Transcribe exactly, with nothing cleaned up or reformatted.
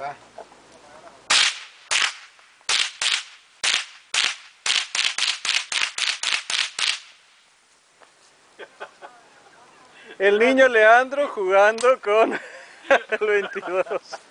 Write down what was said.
Va. El niño Leandro jugando con el veintidós.